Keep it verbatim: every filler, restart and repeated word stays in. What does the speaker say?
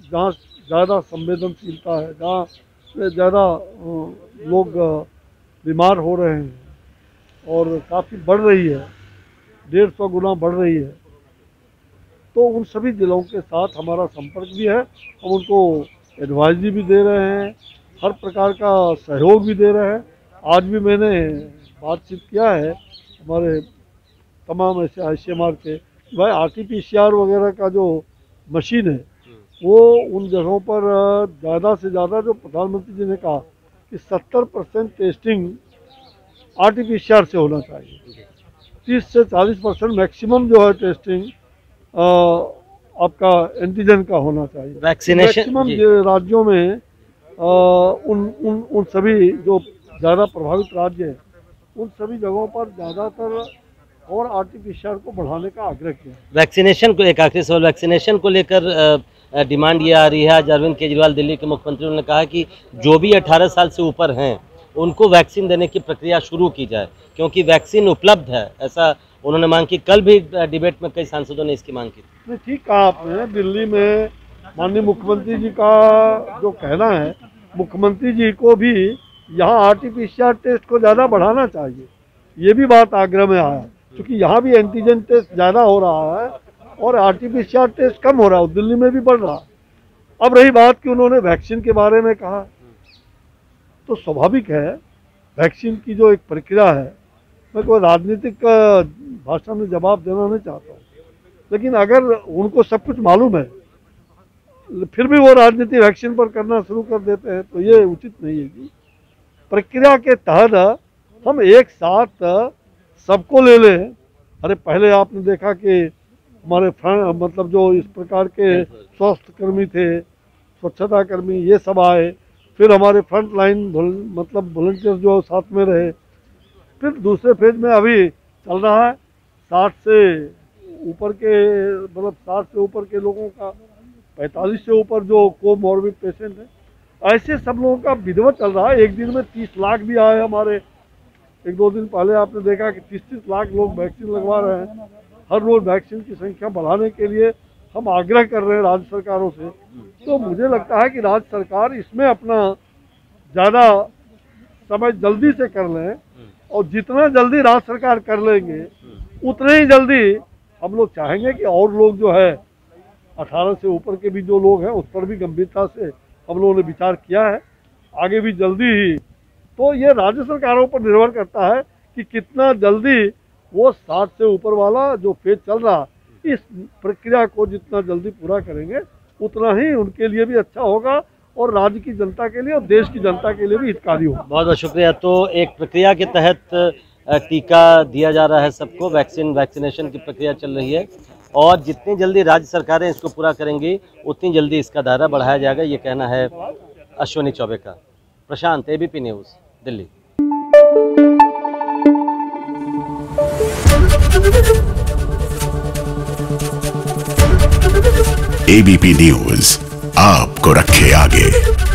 जहाँ ज़्यादा संवेदनशीलता है, जहाँ ज़्यादा लोग बीमार हो रहे हैं और काफ़ी बढ़ रही है, डेढ़ सौ गुना बढ़ रही है, तो उन सभी ज़िलों के साथ हमारा संपर्क भी है। हम उनको एडवाइजरी भी दे रहे हैं, हर प्रकार का सहयोग भी दे रहे हैं। आज भी मैंने बातचीत किया है हमारे तमाम ऐसे आई सी एम आर के, भाई R T P C R वगैरह का जो मशीन है वो उन जगहों पर ज़्यादा से ज़्यादा, जो प्रधानमंत्री जी ने कहा कि सत्तर percent testing R T P C R से होना चाहिए, तीस से चालीस परसेंट मैक्सिमम जो है टेस्टिंग आ, आपका एंटीजन का होना चाहिए। वैक्सीनेशन मैक्सिमम राज्यों में आ, उन उन उन सभी जो ज़्यादा प्रभावित राज्य हैं उन सभी जगहों पर ज़्यादातर और R T P C R को बढ़ाने का आग्रह किया। वैक्सीनेशन को, एक आखिरी सवाल, वैक्सीनेशन को लेकर डिमांड ये आ रही है। आज अरविंद केजरीवाल दिल्ली के मुख्यमंत्री ने कहा कि जो भी अठारह साल से ऊपर हैं उनको वैक्सीन देने की प्रक्रिया शुरू की जाए, क्योंकि वैक्सीन उपलब्ध है, ऐसा उन्होंने मांग की। कल भी डिबेट में कई सांसदों ने इसकी मांग की थी। ठीक कहा आपने, दिल्ली में माननीय मुख्यमंत्री जी का जो कहना है, मुख्यमंत्री जी को भी यहाँ R T P C R test को ज़्यादा बढ़ाना चाहिए, ये भी बात आग्रह में आया, क्योंकि यहाँ भी एंटीजन टेस्ट ज़्यादा हो रहा है और R T P C R test कम हो रहा है, दिल्ली में भी बढ़ रहा है। अब रही बात कि उन्होंने वैक्सीन के बारे में कहा, तो स्वाभाविक है वैक्सीन की जो एक प्रक्रिया है, मैं कोई राजनीतिक भाषा में जवाब देना नहीं चाहता हूँ, लेकिन अगर उनको सब कुछ मालूम है फिर भी वो राजनीति वैक्सीन पर करना शुरू कर देते हैं तो ये उचित नहीं है। कि प्रक्रिया के तहत हम एक साथ सबको ले लें। अरे पहले आपने देखा कि हमारे फ्रंट मतलब जो इस प्रकार के स्वास्थ्य कर्मी थे, स्वच्छता कर्मी, ये सब आए, फिर हमारे फ्रंट लाइन मतलब वॉलंटियर जो साथ में रहे, फिर दूसरे फेज में अभी चल रहा है साठ से ऊपर के मतलब साठ से ऊपर के लोगों का, पैंतालीस से ऊपर जो कोमॉर्बिड पेशेंट है, ऐसे सब लोगों का विधिवत चल रहा है। एक दिन में तीस लाख भी आए हमारे, एक दो दिन पहले आपने देखा कि तीस तीस लाख लोग वैक्सीन लगवा रहे हैं। हर रोज वैक्सीन की संख्या बढ़ाने के लिए हम आग्रह कर रहे हैं राज्य सरकारों से। तो मुझे लगता है कि राज्य सरकार इसमें अपना ज़्यादा समय जल्दी से कर लें, और जितना जल्दी राज्य सरकार कर लेंगे उतने ही जल्दी हम लोग चाहेंगे कि और लोग जो है अठारह से ऊपर के भी जो लोग हैं उस पर भी गंभीरता से हम लोगों ने विचार किया है, आगे भी जल्दी ही। तो ये राज्य सरकारों पर निर्भर करता है कि कितना जल्दी वो साठ से ऊपर वाला जो फेज चल रहा, इस प्रक्रिया को जितना जल्दी पूरा करेंगे उतना ही उनके लिए भी अच्छा होगा और राज्य की जनता के लिए और देश की जनता के लिए भी हितकारी होगा। बहुत बहुत शुक्रिया। तो एक प्रक्रिया के तहत टीका दिया जा रहा है सबको, वैक्सीन वैक्सीनेशन की प्रक्रिया चल रही है, और जितनी जल्दी राज्य सरकारें इसको पूरा करेंगी उतनी जल्दी इसका दायरा बढ़ाया जाएगा, ये कहना है अश्विनी चौबे का। Prashant, A B P news, Delhi. A B P news आपको रखे आगे।